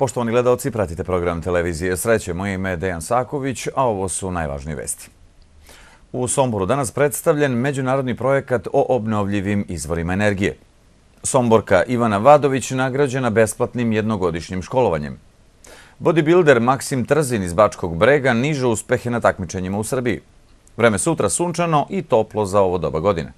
Poštovani gledaoci, pratite program televizije Sreće. Moje ime je Dejan Saković, a ovo su najvažnije vesti. U Somboru danas predstavljen međunarodni projekat o obnovljivim izvorima energije. Somborka Ivana Vadović nagrađena besplatnim jednogodišnjim školovanjem. Bodybuilder Maksim Trzin iz Bačkog Brega niže uspehe na takmičenjima u Srbiji. Vreme sutra sunčano i toplo za ovo doba godine.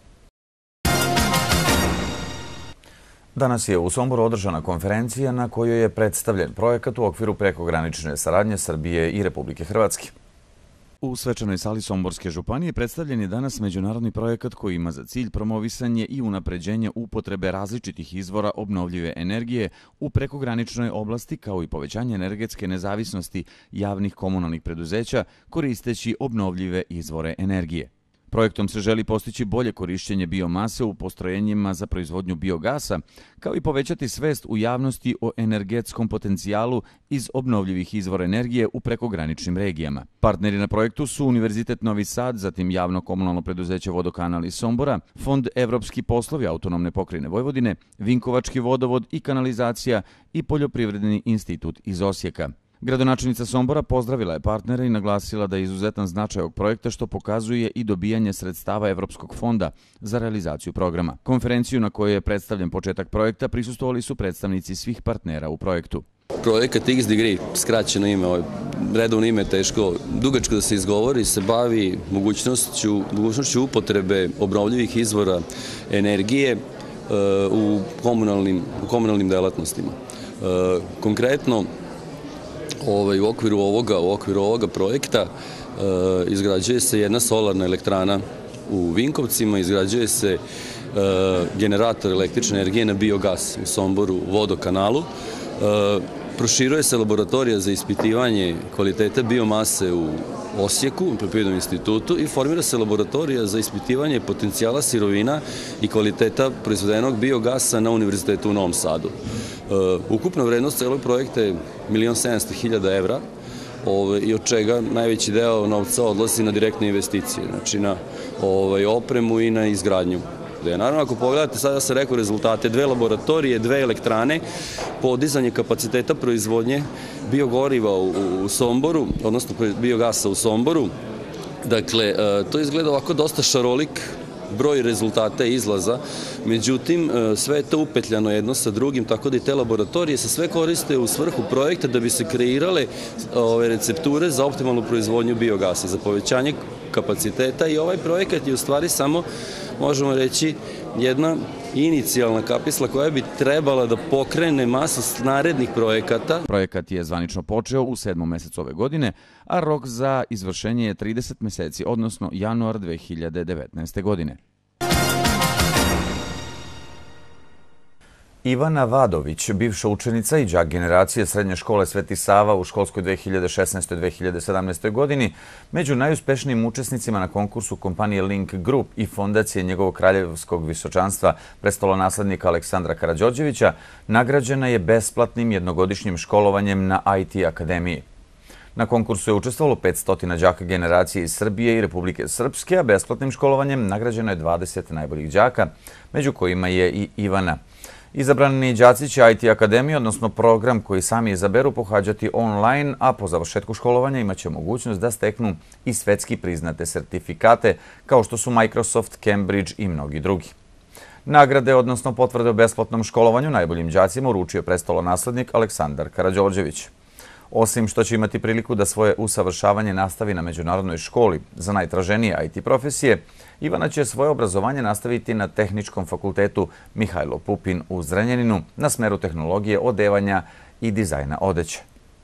Danas je u Somboru održana konferencija na kojoj je predstavljen projekat u okviru prekogranične saradnje Srbije i Republike Hrvatske. U svečanoj sali Somborske županije predstavljen je danas međunarodni projekat koji ima za cilj promovisanje i unapređenje upotrebe različitih izvora obnovljive energije u prekograničnoj oblasti, kao i povećanje energetske nezavisnosti javnih komunalnih preduzeća koristeći obnovljive izvore energije. Projektom se želi postići bolje korišćenje biomase u postrojenjima za proizvodnju biogasa, kao i povećati svest u javnosti o energetskom potencijalu iz obnovljivih izvora energije u prekograničnim regijama. Partneri na projektu su Univerzitet Novi Sad, zatim Javno komunalno preduzeće Vodokanal iz Sombora, Fond Evropski poslovi Autonomne pokrajine Vojvodine, Vinkovački vodovod i kanalizacija i Poljoprivredni institut iz Osijeka. Gradonačelnica Sombora pozdravila je partnere i naglasila da je izuzetan značaj ovog projekta, što pokazuje i dobijanje sredstava Evropskog fonda za realizaciju programa. Konferenciju na kojoj je predstavljen početak projekta prisustvovali su predstavnici svih partnera u projektu. Projekat X-Degree, skraćeno ime, redovno ime je teško, dugačko da se izgovori, se bavi mogućnošću upotrebe obnovljivih izvora energije u komunalnim delatnostima. Konkretno, u okviru ovoga projekta izgrađuje se jedna solarna elektrana u Vinkovcima, izgrađuje se generator električne energije na biogas u Somboru, Vodokanalu, proširuje se laboratorija za ispitivanje kvaliteta biomase u Osijeku, u Poljoprivrednom institutu, i formira se laboratorija za ispitivanje potencijala sirovina i kvaliteta proizvedenog biogasa na Univerzitetu u Novom Sadu. Ukupna vrednost celog projekta je 1.700.000 evra, i od čega najveći deo novca odlazi na direktne investicije, znači na opremu i na izgradnju. Naravno, ako pogledate, sada se rekao rezultate, 2 laboratorije, 2 elektrane, podizanje kapaciteta proizvodnje biogoriva u Somboru, odnosno biogasa u Somboru. Dakle, to izgleda ovako dosta šarolik broj rezultata i izlaza, međutim, sve je to upetljano jedno sa drugim, tako da i te laboratorije se sve koriste u svrhu projekta da bi se kreirale recepture za optimalnu proizvodnju biogasa, za povećanje kapaciteta, i ovaj projekat je u stvari samo, možemo reći, jedna inicijalna kapisla koja bi trebala da pokrene masu narednih projekata. Projekat je zvanično počeo u 7. mesecu ove godine, a rok za izvršenje je 30 meseci, odnosno januar 2019. godine. Ivana Vadović, bivša učenica i đak generacije Srednje škole Sveti Sava u školskoj 2016-2017. godini, među najuspešnijim učesnicima na konkursu kompanije Link Group i fondacije njegovog kraljevskog visočanstva prestolonaslednika Aleksandra Karađorđevića, nagrađena je besplatnim jednogodišnjim školovanjem na IT akademiji. Na konkursu je učestvovalo 500 đaka generacije iz Srbije i Republike Srpske, a besplatnim školovanjem nagrađeno je 20 najboljih đaka, među kojima je i Ivana. Izabrani đaci će IT akademiju, odnosno program koji sami izaberu, pohađati online, a po završetku školovanja imaće mogućnost da steknu i svetski priznate sertifikate, kao što su Microsoft, Cambridge i mnogi drugi. Nagrade, odnosno potvrde o besplatnom školovanju, najboljim đacima uručio prestolonaslednik Aleksandar Karađorđević. Osim što će imati priliku da svoje usavršavanje nastavi na međunarodnoj školi za najtraženije IT profesije, Ivana će svoje obrazovanje nastaviti na Tehničkom fakultetu Mihajlo Pupin u Zrenjaninu na smeru tehnologije odevanja i dizajna odeće.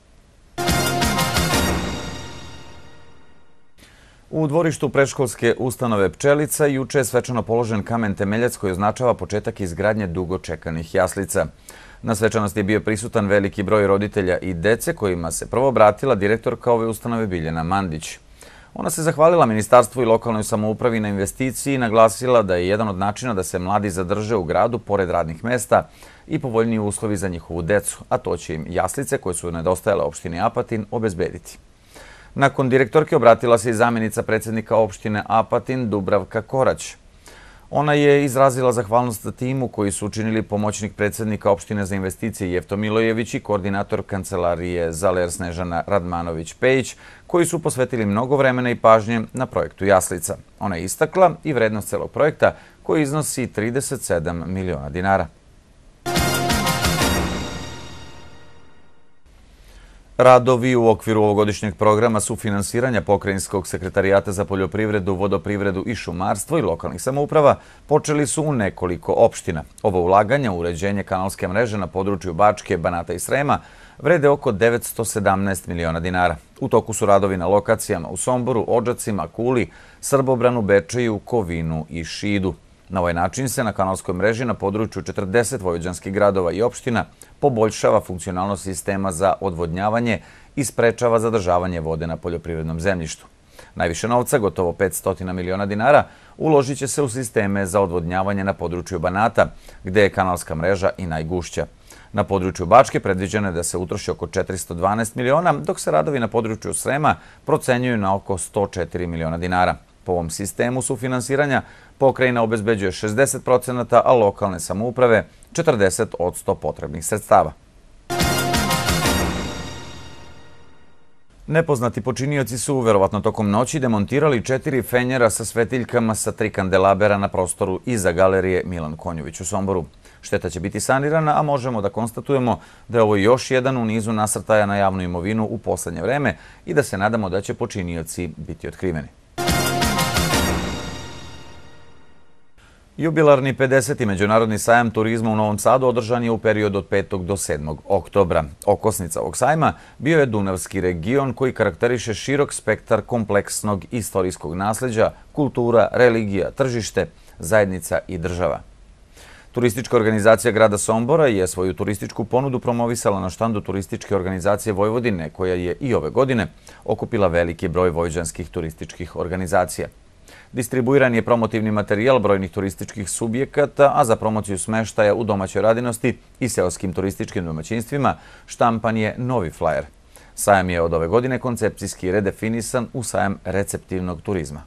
U dvorištu predškolske ustanove Pčelica juče je svečano položen kamen temeljac koji označava početak izgradnje dugo čekanih jaslica. Na svečanosti je bio prisutan veliki broj roditelja i dece, kojima se prvo obratila direktorka ove ustanove Biljana Mandić. Ona se zahvalila ministarstvu i lokalnoj samoupravi na investiciji i naglasila da je jedan od načina da se mladi zadrže u gradu pored radnih mesta i povoljniji uslovi za njihovu decu, a to će im jaslice koje su nedostajale opštini Apatin obezbediti. Nakon direktorke obratila se i zamjenica predsjednika opštine Apatin Dubravka Korać. Ona je izrazila zahvalnost timu koji su učinili pomoćnik predsjednika opštine za investicije Jefto Milojević i koordinator kancelarije Zaler Snežana Radmanović-Pejić, koji su posvetili mnogo vremena i pažnje na projektu Jaslica. Ona je istakla i vrednost celog projekta koji iznosi 37 miliona dinara. Radovi u okviru ovogodišnjeg programa sufinansiranja Pokrajinskog sekretarijata za poljoprivredu, vodoprivredu i šumarstvo i lokalnih samouprava počeli su u nekoliko opština. Ovo ulaganja u uređenje kanalske mreže na području Bačke, Banata i Srema vrede oko 917 miliona dinara. U toku su radovi na lokacijama u Somboru, Odžacima, Kuli, Srbobranu, Bečeju, Kovinu i Šidu. Na ovaj način se na kanalskoj mreži na području 40 vojvođanskih gradova i opština poboljšava funkcionalnost sistema za odvodnjavanje i sprečava zadržavanje vode na poljoprivrednom zemljištu. Najviše novca, gotovo 500 miliona dinara, uložit će se u sisteme za odvodnjavanje na području Banata, gde je kanalska mreža i najgušća. Na području Bačke predviđeno je da se utroši oko 412 miliona, dok se radovi na području Srema procenjuju na oko 104 miliona dinara. Po ovom sistemu sufinansiranja pokrajina obezbeđuje 60%, a lokalne samouprave 40% potrebnih sredstava. Nepoznati počinioci su verovatno tokom noći demontirali 4 fenjera sa svetiljkama sa 3 kandelabera na prostoru iza galerije Milan Konjović u Somboru. Šteta će biti sanirana, a možemo da konstatujemo da je ovo još jedan u nizu nasrtaja na javnu imovinu u poslednje vreme i da se nadamo da će počinioci biti otkriveni. Jubilarni 50. Međunarodni sajam turizma u Novom Sadu održan je u periodu od 5. do 7. oktobra. Okosnica ovog sajma bio je Dunavski region koji karakteriše širok spektar kompleksnog istorijskog nasleđa, kultura, religija, tržište, zajednica i država. Turistička organizacija grada Sombora je svoju turističku ponudu promovisala na štandu Turističke organizacije Vojvodine, koja je i ove godine okupila veliki broj vojvođanskih turističkih organizacija. Distribuiran je promotivni materijal brojnih turističkih subjekata, a za promociju smeštaja u domaćoj radinosti i seoskim turističkim domaćinstvima štampan je novi flajer. Sajam je od ove godine koncepcijski redefinisan u sajam receptivnog turizma.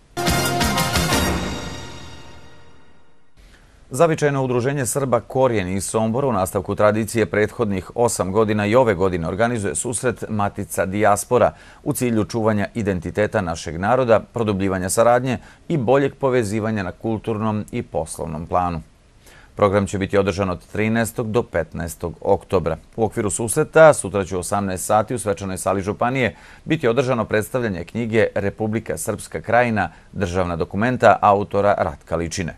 Zavičajno udruženje Srba Korijen iz Sombora u nastavku tradicije prethodnih 8 godina i ove godine organizuje susret Matica Dijaspora u cilju čuvanja identiteta našeg naroda, produbljivanja saradnje i boljeg povezivanja na kulturnom i poslovnom planu. Program će biti održan od 13. do 15. oktobra. U okviru susreta sutra će u 18 sati u svečanoj sali Županije biti održano predstavljanje knjige Republika Srpska krajina, državna dokumenta autora Ratka Ličine.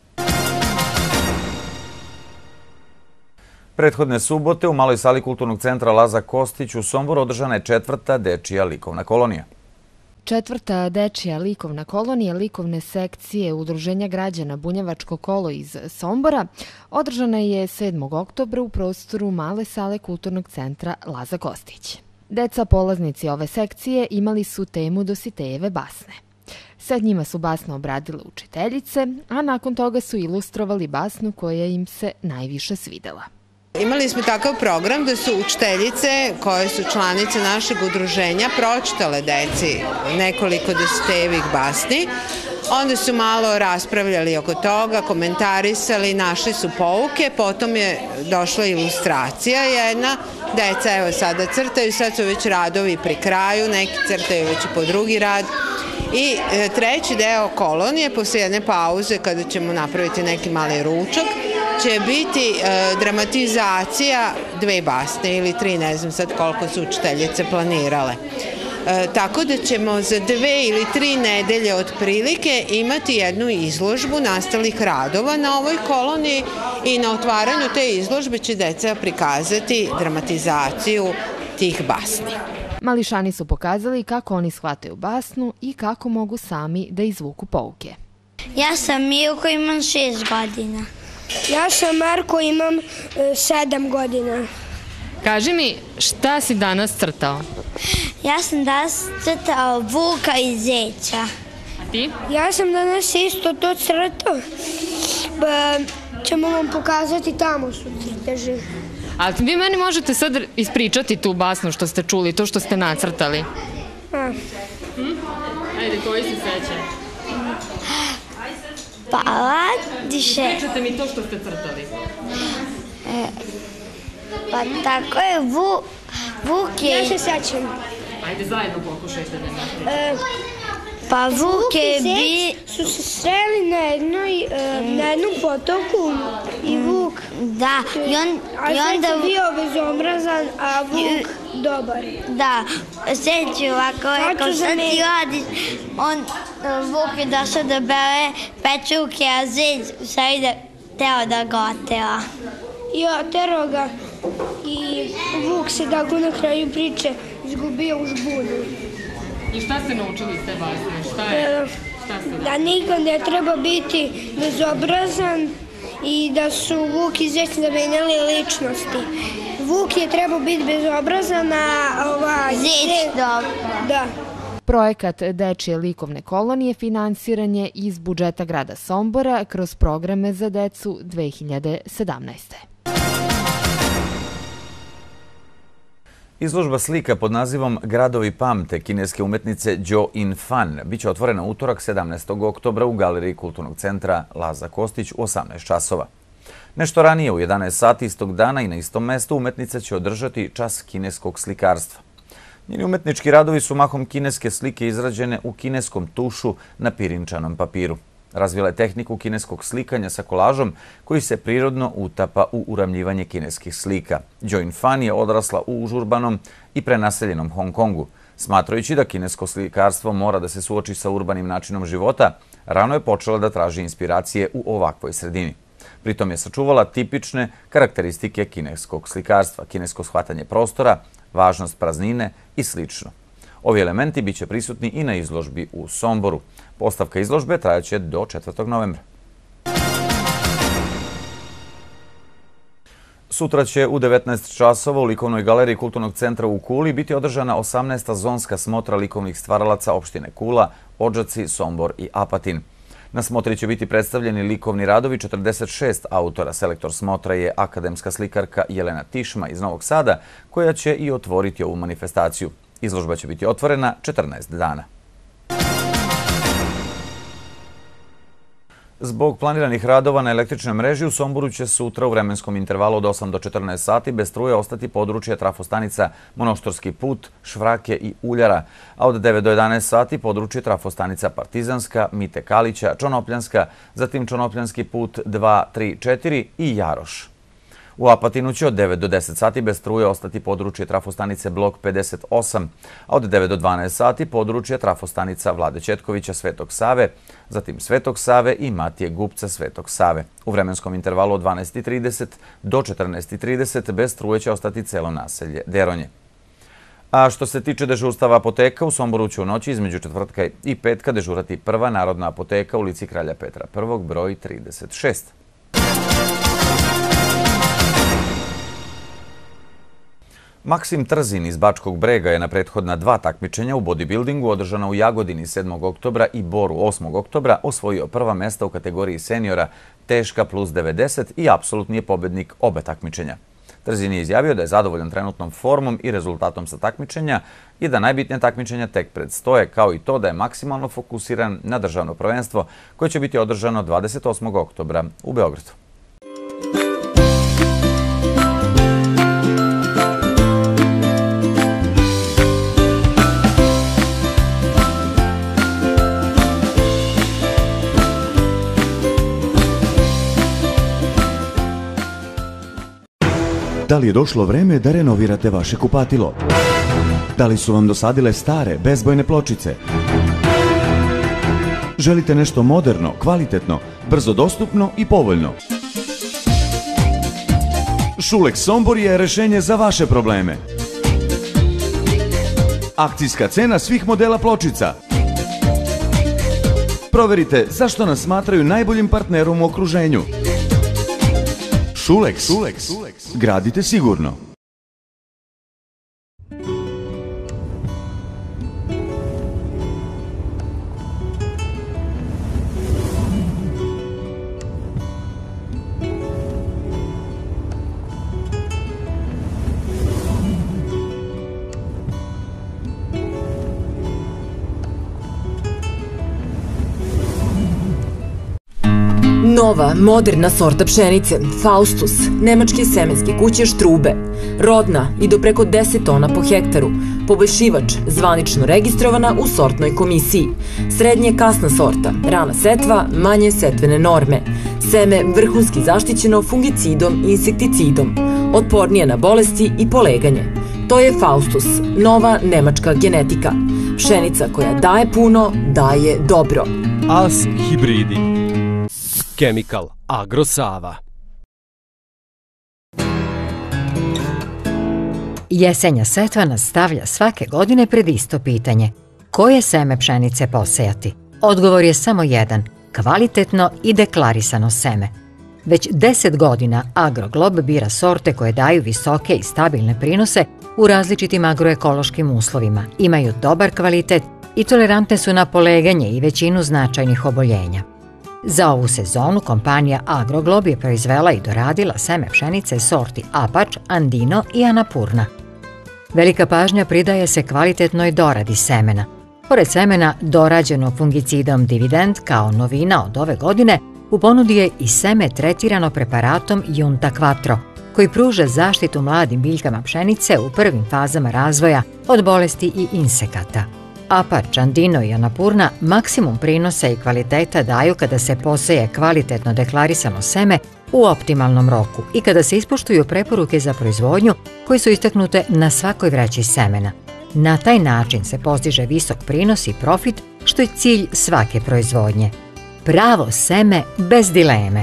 Prethodne subote u maloj sali Kulturnog centra Laza Kostić u Somboru održana je 4. dečija likovna kolonija. 4. dečija likovna kolonija likovne sekcije Udruženja građana Bunjevačko kolo iz Sombora održana je 7. oktobra u prostoru male sale Kulturnog centra Laza Kostić. Deca polaznici ove sekcije imali su temu Dositejeve basne. Sad njima su basne obradile učiteljice, a nakon toga su ilustrovali basnu koja im se najviše svidela. Imali smo takav program da su učiteljice koje su članice našeg udruženja pročitale deci nekoliko Dositejevih basni. Onda su malo raspravljali oko toga, komentarisali, našli su pouke, potom je došla ilustracija jedna. Deca evo sada crtaju, sad su već radovi pri kraju, neki crtaju već po drugi rad. I treći deo kolonije, posle jedne pauze kada ćemo napraviti neki mali ručak, će biti dramatizacija 2 basne ili 3, ne znam sad koliko su učiteljice planirale. Tako da ćemo za 2 ili 3 nedelje otprilike imati jednu izložbu nastalih radova na ovoj koloniji i na otvaranju te izložbe će deca prikazati dramatizaciju tih basni. Mališani su pokazali kako oni shvataju basnu i kako mogu sami da izvuku pouke. Ja sam Milko, imam 6 godina. Ja sam Marko, imam 7 godina. Kaži mi, šta si danas crtao? Ja sam danas crtao vuka i zeća. A ti? Ja sam danas isto to crtao. Ćemo vam pokazati, tamo su crteži. A vi meni možete sad ispričati tu basnu što ste čuli, to što ste nacrtali? A. Ajde, koji se seća? Paladiše. Pričate mi to što ste crtali. Pa tako je, Vuk je... Ja se sećam. Ajde, zajedno pokušajte da napravite. Pa Vuk je su se sreli na jednom potoku i Vuk... Da, i onda... A bio bezobrazan, a Vuk dobar. Da, seću ovako, kao šta ti radiš, Vuk je došao da bere pečurke, a Zec u stvari teo da ga otera. I otero ga i Vuk se tako na kraju priče izgubio u žbunju. I šta ste naučili iz te basne? Šta je? Da nikad ne treba biti bezobrazan i da su Vuk i Zec zamenjali ličnosti. Vuk je trebao biti bezobrazan, a Zec dobro. Da. Projekat Dečije likovne kolonije finansiran je iz budžeta grada Sombora kroz programe za decu 2017. Izložba slika pod nazivom Gradovi pamte kineske umetnice Jo In-fan biće otvorena utorak 17. oktobra u galeriji Kulturnog centra Laza Kostić u 18 časova. Nešto ranije u 11 sati istog dana i na istom mestu umetnica će održati čas kineskog slikarstva. Njeni umetnički radovi su mahom kineske slike izrađene u kineskom tušu na pirinčanom papiru. Razvila je tehniku kineskog slikanja sa kolažom koji se prirodno utapa u uramljivanje kineskih slika. Jo In-fan je odrasla u užurbanom i prenaseljenom Hong Kongu. Smatrajući da kinesko slikarstvo mora da se suoči sa urbanim načinom života, rano je počela da traži inspiracije u ovakvoj sredini. Pritom je sačuvala tipične karakteristike kineskog slikarstva, kinesko shvatanje prostora, važnost praznine i slično. Ovi elementi biće prisutni i na izložbi u Somboru. Postavka izložbe trajaće do 4. novembra. Sutra će u 19 časova u likovnoj galeriji Kulturnog centra u Kuli biti održana 18. zonska smotra likovnih stvaralaca opštine Kula, Odžaci, Sombor i Apatin. Na smotri će biti predstavljeni likovni radovi 46 autora. Selektor smotra je akademska slikarka Jelena Tišma iz Novog Sada, koja će i otvoriti ovu manifestaciju. Izložba će biti otvorena 14 dana. Zbog planiranih radova na električnoj mreži u Somboru će sutra u vremenskom intervalu od 8 do 14 sati bez struje ostati područje trafostanica Monoštorski put, Švrake i Uljara, a od 9 do 11 sati područje trafostanica Partizanska, Mite Kalića, Čonopljanska, zatim Čonopljanski put 2, 3, 4 i Jaroš. U Apatinu će od 9 do 10 sati bez struje ostati područje trafostanice Blok 58, a od 9 do 12 sati područje trafostanica Vlade Ćetkovića Svetog Save, zatim Svetog Save i Matije Gupca Svetog Save. U vremenskom intervalu od 12:30 do 14:30 bez struje će ostati celo naselje Deronje. A što se tiče dežurstava apoteka, u Somboru će u noći između četvrtka i petka dežurati prva narodna apoteka u ulici Kralja Petra I, broj 36. Maksim Trzin iz Bačkog Brega je na prethodna 2 takmičenja u bodybuildingu održana u Jagodini 7. oktobra i Boru 8. oktobra osvojio prva mesta u kategoriji seniora teška plus 90 i apsolutni je pobednik oba takmičenja. Trzin je izjavio da je zadovoljan trenutnom formom i rezultatom sa takmičenja i da najbitnija takmičenja tek predstoje, kao i to da je maksimalno fokusiran na državno prvenstvo koje će biti održano 28. oktobra u Beogradu. Da li je došlo vreme da renovirate vaše kupatilo? Da li su vam dosadile stare, bezbojne pločice? Želite nešto moderno, kvalitetno, brzo dostupno i povoljno? Šulek Sombor je rešenje za vaše probleme. Akcijska cena svih modela pločica. Proverite zašto nas smatraju najboljim partnerom u okruženju. Šuleks. Gradite sigurno. Nova, moderna sorta pšenice, Faustus, nemačke semenske kuće Štrube, rodna i do preko 10 tona po hektaru, poboljšivač, zvanično registrovana u sortnoj komisiji, srednje kasna sorta, rana setva, manje setvene norme, seme vrhunski zaštićeno fungicidom i insekticidom, otpornije na bolesti i poleganje. To je Faustus, nova nemačka genetika. Pšenica koja daje puno, daje dobro. As hibridi. Chemical Agro Sava. Jesenja setva nas stavlja svake godine pred isto pitanje. Koje seme pšenice posejati? Odgovor je samo jedan, kvalitetno i deklarisano seme. Već 10 godina Agroglob bira sorte koje daju visoke i stabilne prinose u različitim agroekološkim uslovima, imaju dobar kvalitet i tolerantne su na poleganje i većinu značajnih oboljenja. Za ovu sezonu kompanija Agroglob je proizvela i doradila seme pšenice sorti Apač, Andino i Anapurna. Velika pažnja pridaje se kvalitetnoj doradi semena. Pored semena dorađenog fungicidom Dividend kao novina od ove godine, u ponudi je i seme tretirano preparatom Junta Quattro, koji pruža zaštitu mladim biljkama pšenice u prvim fazama razvoja od bolesti i insekata. Apač, Andino i Anapurna maksimum prinosa i kvaliteta daju kada se poseje kvalitetno deklarisano seme u optimalnom roku i kada se ispoštuju preporuke za proizvodnju koje su istaknute na svakoj vreći semena. Na taj način se postiže visok prinos i profit, što je cilj svake proizvodnje. Pravo seme bez dileme.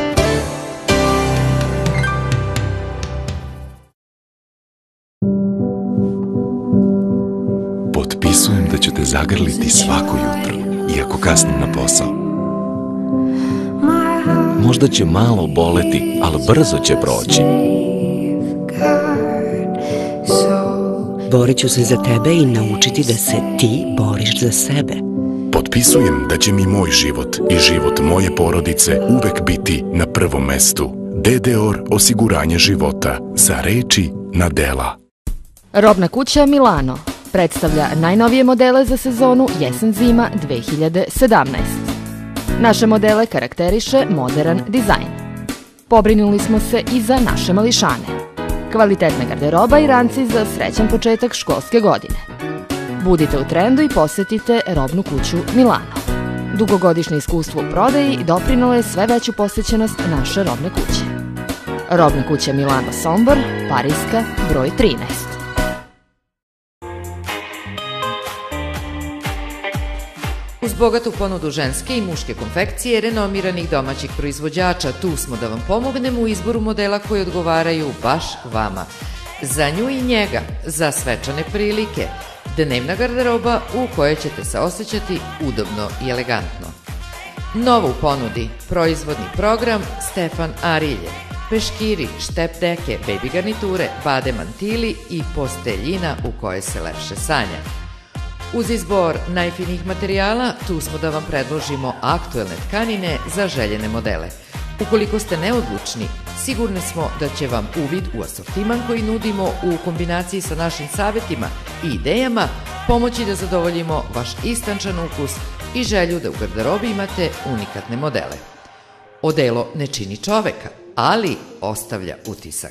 Potpisujem da ću te zagrliti svako jutro, iako kasnim na posao. Možda će malo boleti, ali brzo će proći. Borit ću se za tebe i naučiti da se ti boriš za sebe. Potpisujem da će mi moj život i život moje porodice uvek biti na prvom mestu. DDOR osiguranje života, za reči na dela. Robna kuća Milano predstavlja najnovije modele za sezonu jesen-zima 2017. Naše modele karakteriše modern dizajn. Pobrinuli smo se i za naše mališane. Kvalitetna garderoba i ranci za srećan početak školske godine. Budite u trendu i posetite Robnu kuću Milano. Dugogodišnje iskustvo u prodaji doprinalo je sve veću posećenost naše robne kuće. Robna kuća Milano Sombor, Pariska, broj 13. Uz bogatu ponudu ženske i muške konfekcije renomiranih domaćih proizvođača, tu smo da vam pomognemo u izboru modela koji odgovaraju baš vama. Za nju i njega, za svečane prilike, dnevna garderoba u kojoj ćete se osjećati udobno i elegantno. Novo u ponudi, proizvodni program Stefan Arilje, peškiri, štep deke, baby garniture, bade mantili i posteljina u kojoj se lepše sanja. Uz izbor najfinijih materijala, tu smo da vam predložimo aktuelne tkanine za željene modele. Ukoliko ste neodlučni, sigurni smo da će vam uvid u asortiman koji nudimo u kombinaciji sa našim savjetima i idejama pomoći da zadovoljimo vaš istančan ukus i želju da u garderobi imate unikatne modele. Odelo ne čini čoveka, ali ostavlja utisak.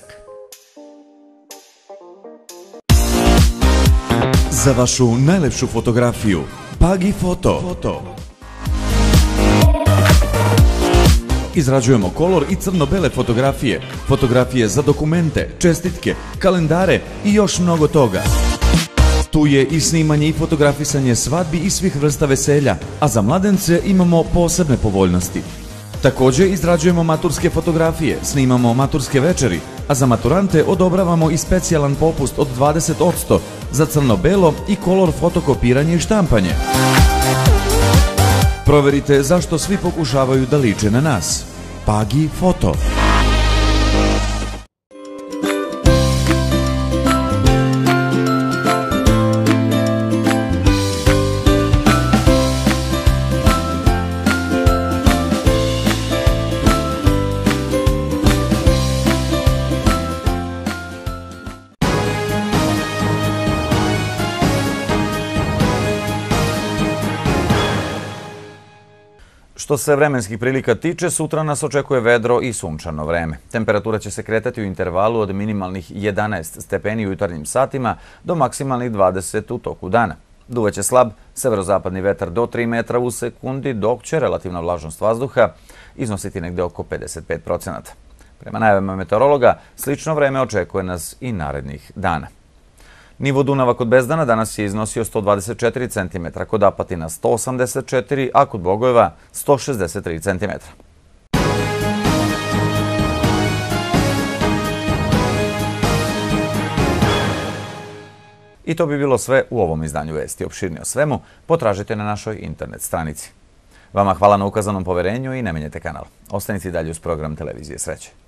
Za vašu najlepšu fotografiju Pagi Foto. Izrađujemo kolor i crno-bele fotografije, fotografije za dokumente, čestitke, kalendare i još mnogo toga. Tu je i snimanje i fotografisanje svadbi i svih vrsta veselja, a za mladence imamo posebne povoljnosti. Također izrađujemo maturske fotografije, snimamo maturske večeri, a za maturante odobravamo i specijalan popust od 20% za crno-belo i kolor fotokopiranje i štampanje. Proverite zašto svi pokušavaju da liče na nas. Pagi Foto. Što se vremenskih prilika tiče, sutra nas očekuje vedro i sunčano vreme. Temperatura će se kretati u intervalu od minimalnih 11 stepeni u jutarnjim satima do maksimalnih 20 u toku dana. Duvaće slab severozapadni vetar do 3 metra u sekundi, dok će relativna vlažnost vazduha iznositi negde oko 55%. Prema najavama meteorologa, slično vreme očekuje nas i narednih dana. Nivo Dunava kod Bezdana danas je iznosio 124 cm, kod Apatina 184, a kod Bogojeva 163 cm. I to bi bilo sve u ovom izdanju vesti. Opširnije o svemu potražite na našoj internet stranici. Vama hvala na ukazanom poverenju i ne menjajte kanal. Ostanite i dalje uz program Televizije Sreće.